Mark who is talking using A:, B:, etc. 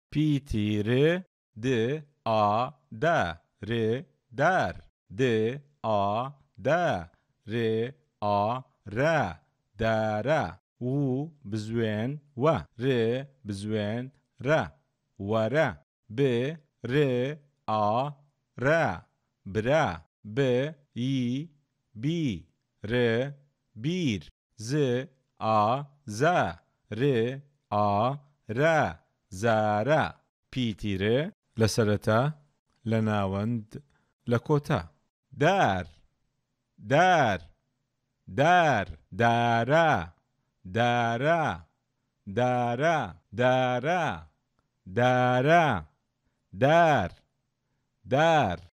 A: پیتر د آ د ر در د آ د ر آ ر دره و بزوێن وە ر بزوێن رە وەرە ب ر ئا رە برە ب ی بی ر بیر ز ئا زە ر ئا رە زارە پیتیرە لە سەرەتا لە ناوەند لە کۆتا دار دار دار دارە دارە دارە دارە دارە دار دار